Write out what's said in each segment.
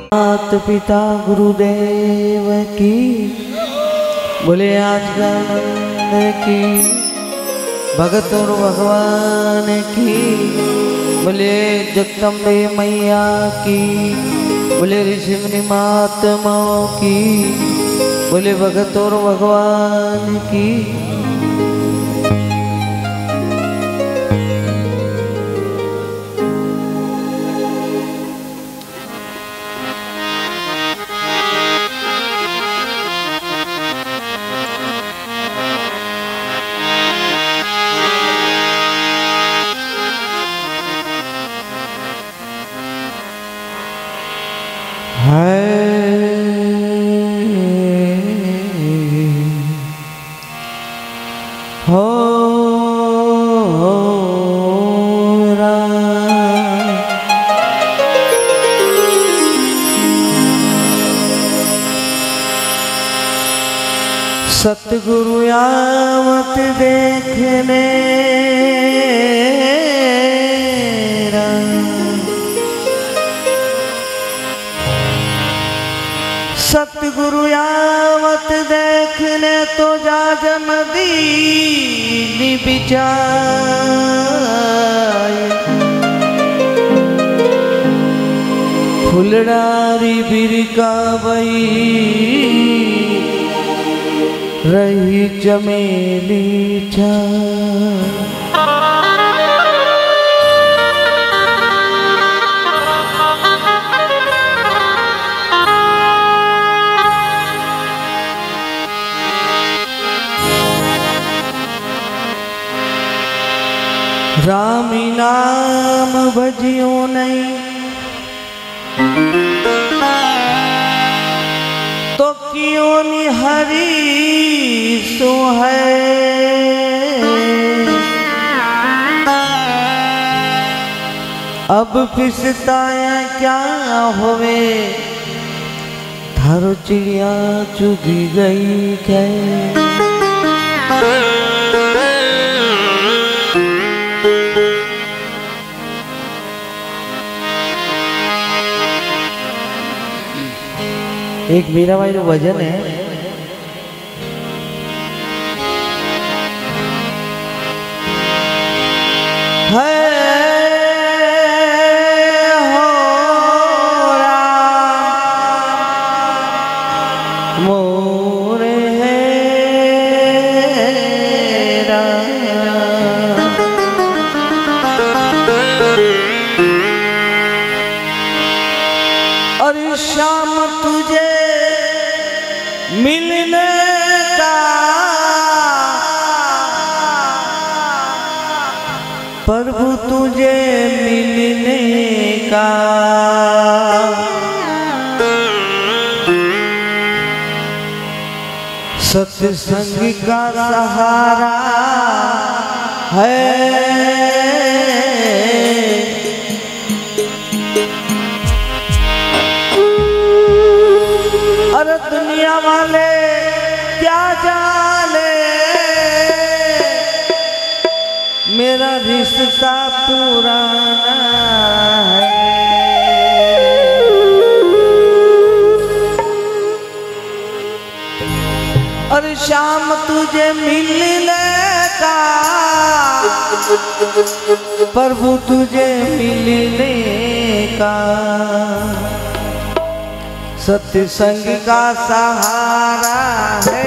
माता पिता गुरुदेव की, बोले आज गानंद की, भगत और भगवान की, बोले जगदम्बे मैया की, बोले ऋषि मुनि महात्माओं की, बोले भगत और भगवान की। सतगुरु आवत देखने सतगुरु आवत देखने तो जाजम दीनी बिचाए, फुलडारी बिरका बई रही चमेली छा। रामी नाम भजियो नहीं तो क्यों नि हरी सो है, अब फिसताया क्या होवे, थारो चिड़िया चुगी गई क्या। एक मीराबाई नो भजन है, हो राम मोरे है राम। और शाम तुझे मिलने का प्रभु तुझे मिलने का, सत्संग का सहारा है। अरे दुनिया वाले क्या जाने मेरा रिश्ता पुराना है। और शाम तुझे मिलने का प्रभु तुझे मिलने का, सत्संग का सहारा है।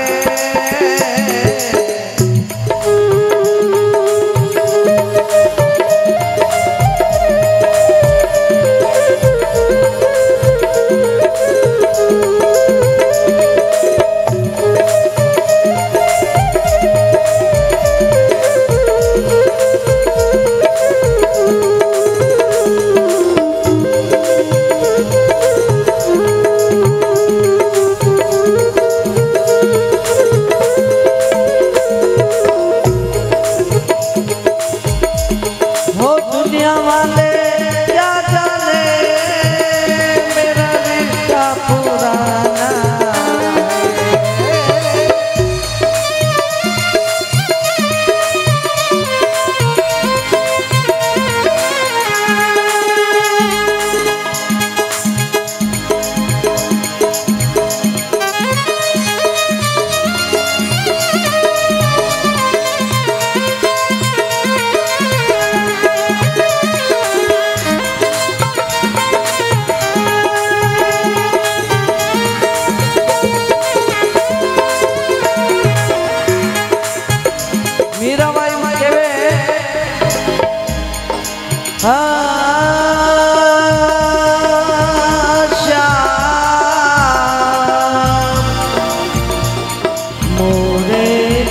मोरे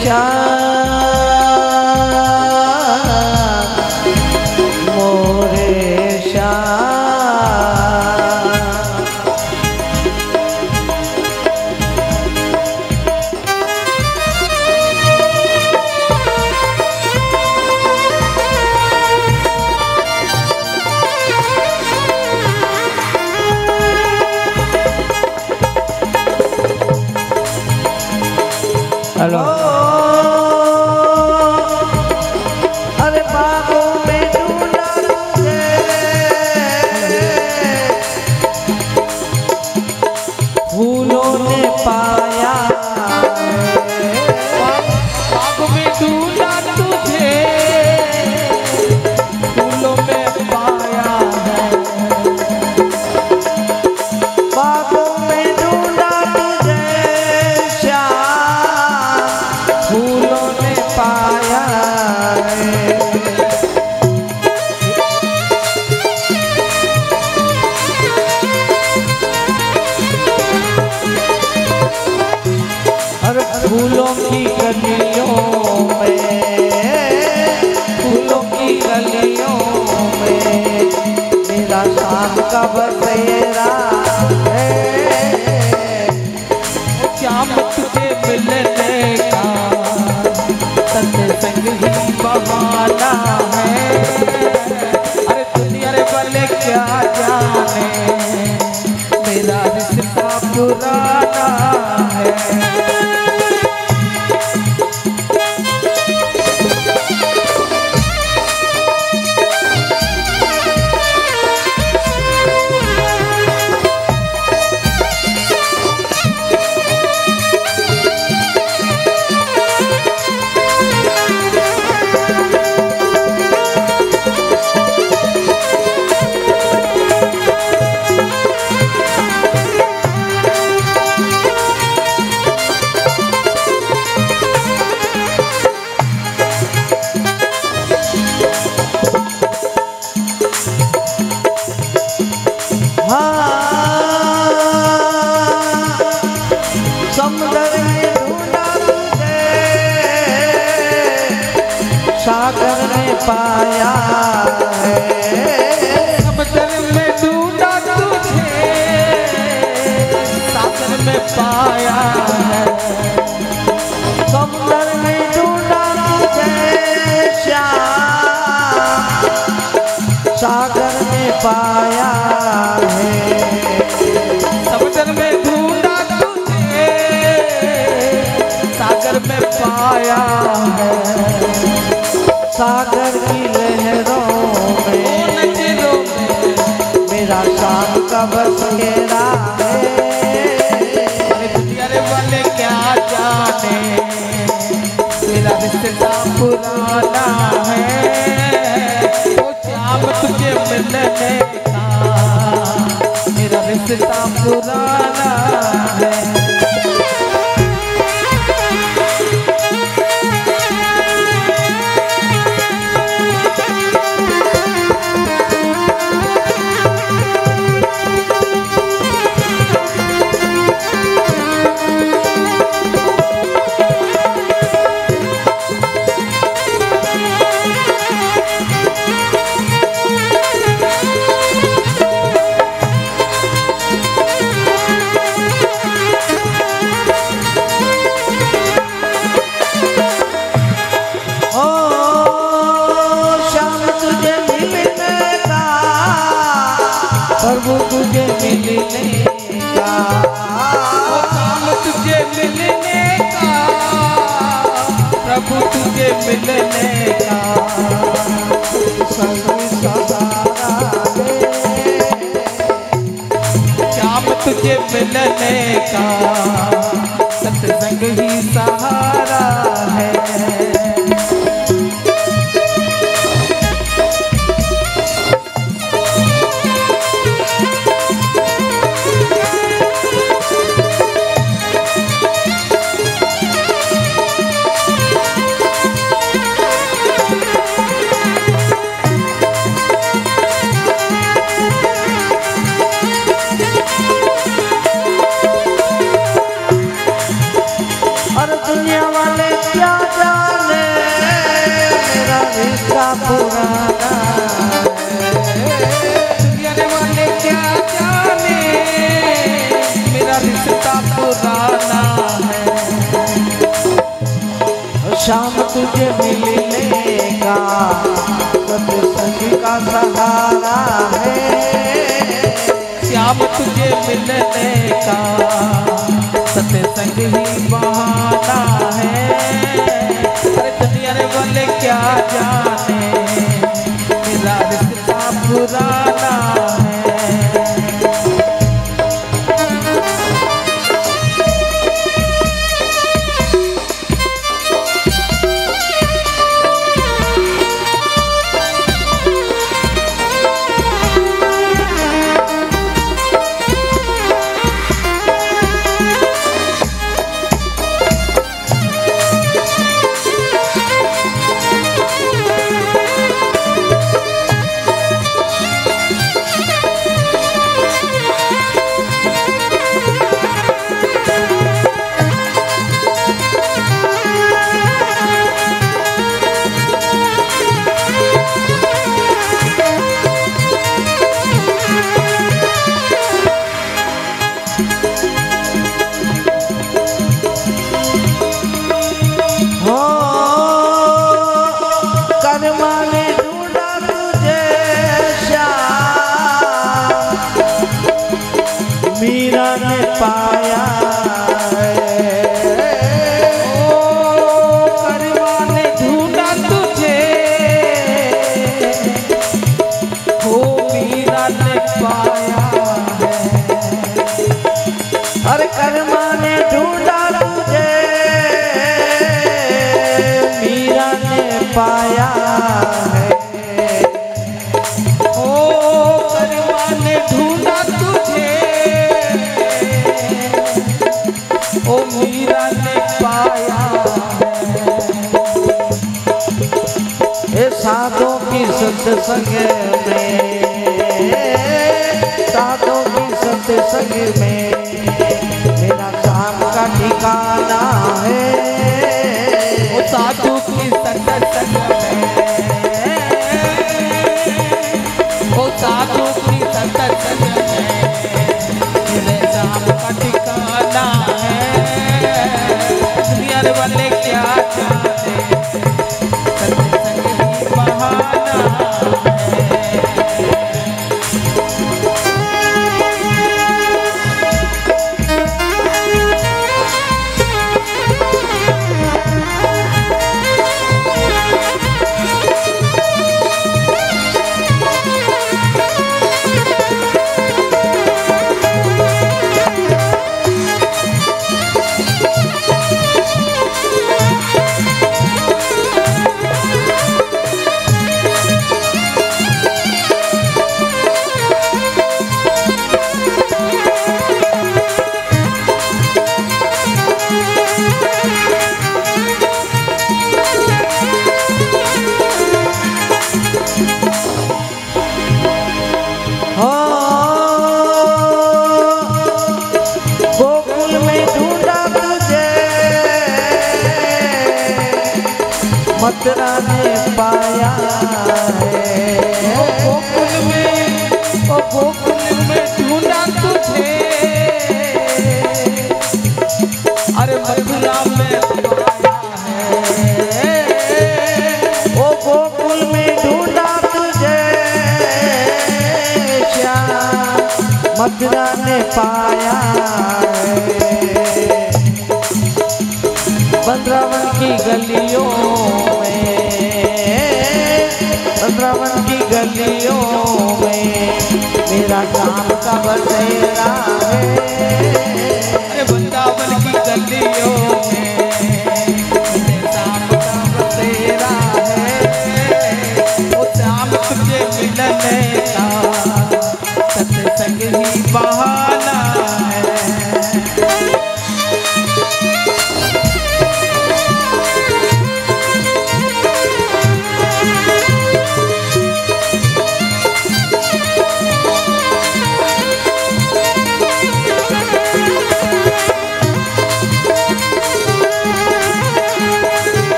श्याम मोरे हेलो अरे बागों में ढूंढा तुझे फूलों ने पाया बागों में ढूंढा तुझे फूलों में पाया है बागों में ढूंढा तुझे श्याम फूलों ने पाया हर फूलों की गलियों में फूलों की गलियों में मेरा शाम का बसेरा है श्याम तुझे मिलने का सत्संग ही बहाना है। अरे दुनिया रे वाले क्या जाने मेरा रिश्ता पुराना है। समुद्र में ढूंढा तुझे सागर में पाया है समुद्र में ढूंढा तुझे सागर में पाया है समुद्र में ढूंढा तुझे श्याम सागर में पाया है समुद्र में ढूंढा तुझे सागर में पाया है सागर की लहरों में नजरों में मेरा शाम का बसेरा है अरे दुनिया रे वाले क्या जाने मेरा रिश्ता पुराना है। ओ श्याम तुझे मिलने का मेरा रिश्ता पुराना है। प्रभु तुझे मिलने का शाम तुझे मिलने का प्रभु तुझे मिलने का संग सहारा है शाम तुझे मिलने का सत्संग ही सहारा है। और दुनिया वाले क्या जाने मेरा रिश्ता पुराना दुनिया वाले क्या जाने मेरा रिश्ता पुराना है। शाम तुझे मिलने का सत्संग का सहारा है। श्याम तुझे मिलने का सत्संग ही बहाना है। अरे दुनिया वाले क्या जाने मेरा रिश्ता पुराना है। मीरा ने पाया करवा ने ढूंढा तुझे हो मीरा ने पाया अरे कर्मा ने ढूंढा तुझे मीरा ने पाया है। ओ करवा ने ढूंढा तुझे ओ मीरा ने पाया ये साधों की सत्संग में साधों की सत्संग में मेरा शाम का ठिकाना है। वो साधु की सत्संग में वो साधु की सत्संग में मेरे शाम का ठिकाना है। दुनिया वाले क्या जाने सत्संग ही बहाना है। गोकुल में ढूंढा तुझे मथुरा ने पाया है। गोकुल में ढूंढा तुझे अरे मथुरा में पाया है। ओ गोकुल में ढूंढा तुझे श्याम मथुरा ने पाया है। वृंदावन की गलियों में वृंदावन की गलियों में मेरा शाम का बसेरा है। अरे वृंदावन की गलियों में मेरे शाम का बसेरा है। वो शाम तुझे मिलने का सत्संग ही बहाना है।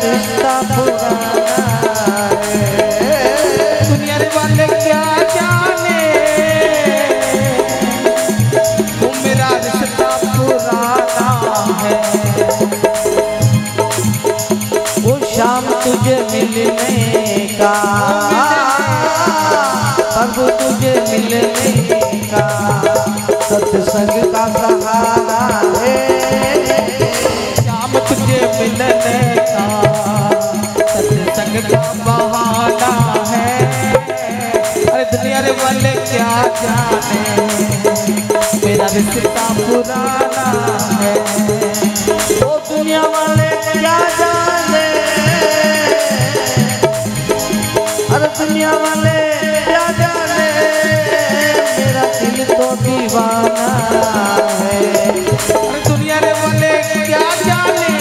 रिश्ता पुराना है। दुनिया वाले क्या जाने वो मेरा रिश्ता पुराना है। वो शाम तुझे मिलने का, प्रभु तुझे मिलने का सत्संग का सहारा है। शाम तुझे मिलने का सत्संग का बहाना है। अरे दुनिया वाले क्या जाने मेरा रिश्ता पुराना है। वो दुनिया वाले क्या जाने, अरे दुनिया वाले क्या जाने मेरा दिल तो दीवाना है। अरे दुनिया वाले क्या जाने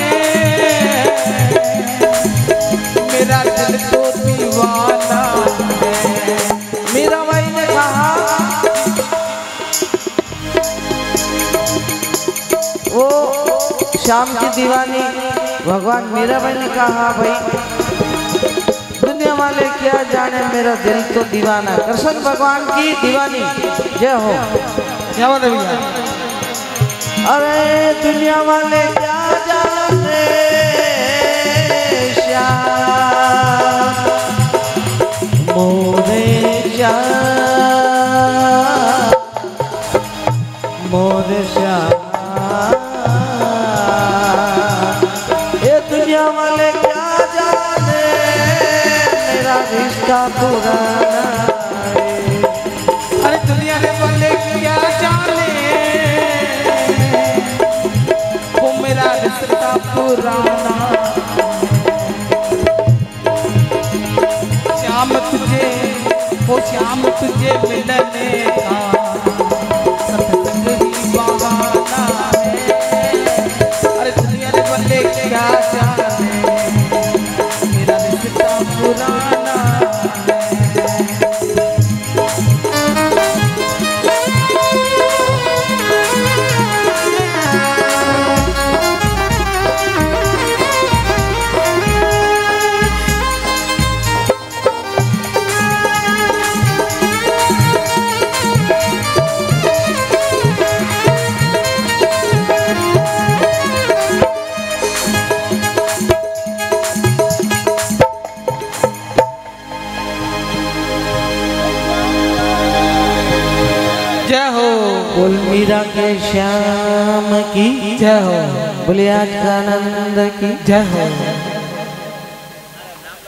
मेरा दिल तो दीवाना है। मीरा भाई ने कहा, वो शाम की दीवानी भगवान मीराबाई ने कहा, भाई दुनिया वाले क्या जाने मेरा दिल तो दीवाना। कृष्ण भगवान की दीवानी जय हो। क्या बात है भैया? अरे दुनिया वाले क्या जाने श्याम मोरे श्याम, मोरे श्याम। ये दुनिया वाले क्या जाने मेरा रिश्ता पुराना है। अरे दुनिया वाले क्या जाने वो मेरा रिश्ता पुराना। श्याम तुझे वो श्याम तुझे मिलने का सत्संग ही बहाना है। अरे दुनिया वाले क्या जाने मेरा रिश्ता पुराना है। जय हो। बोल मीरा के श्याम की जय हो। बोलिए आज का आनंद की जय हो।